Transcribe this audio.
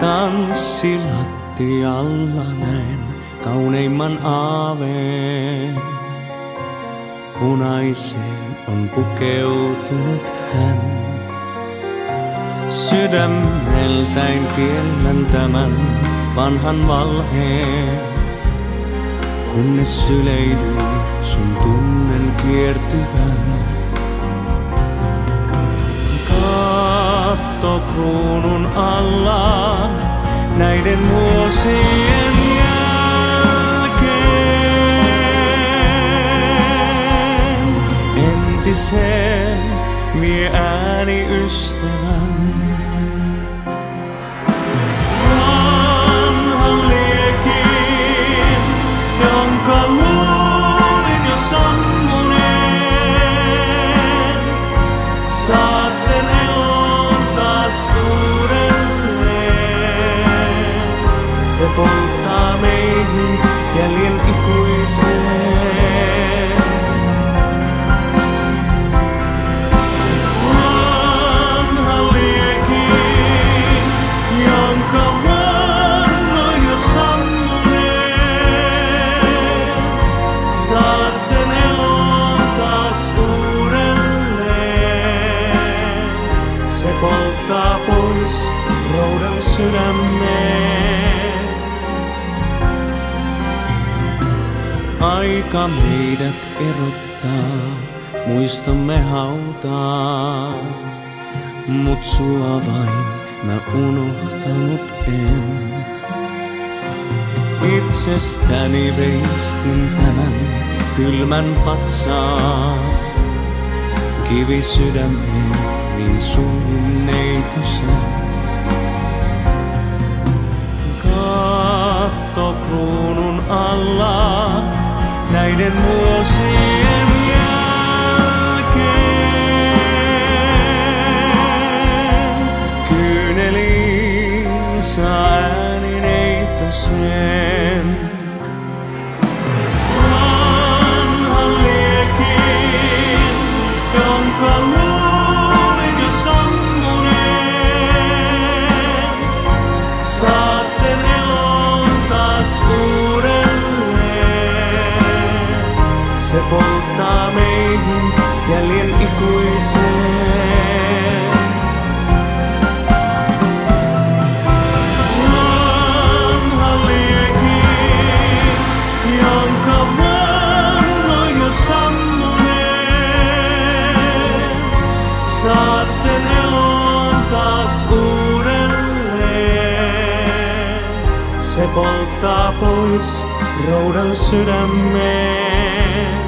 Tanssilattialla näen kauneimman aaveen. Punaiseen on pukeutunut hän. Sydämeltäin kiellän tämän vanhan valheen. Kunnes syleilyn sun tunnen kiertyvän. Kattokruunun alla näiden vuosien jälkeen entiseen vie ääni ystävän. Vanhan liekin, jonka luulin jo sammuneen, saat sen elon taas uudelleen. Se polttaa meihin jäljen ikuiseen. Vanha liekin, jonka vannoin jo sammuneen, saat sen elon taas uudelleen. Se polttaa pois roudan sydämeen. Aika meidät erottaa, muistomme hautaa. Mut sua vain mä unohtanut en. Itsestäni veistin tämän kylmän patsaan. Kivi sydämeen niin suljin neitosen. Kattokruunun alla näiden vuosien jälkeen kyyneliin saa ääni neitosen. Vanhan liekin, jonka luulin jo sammuneen, saat sen elon taas uudelleen. Se polttaa meihin jäljen ikuiseen. Vanha liekin, jonka vannoin jo sammuneen, saat sen elon taas uudelleen. Se polttaa pois roudan sydämeen.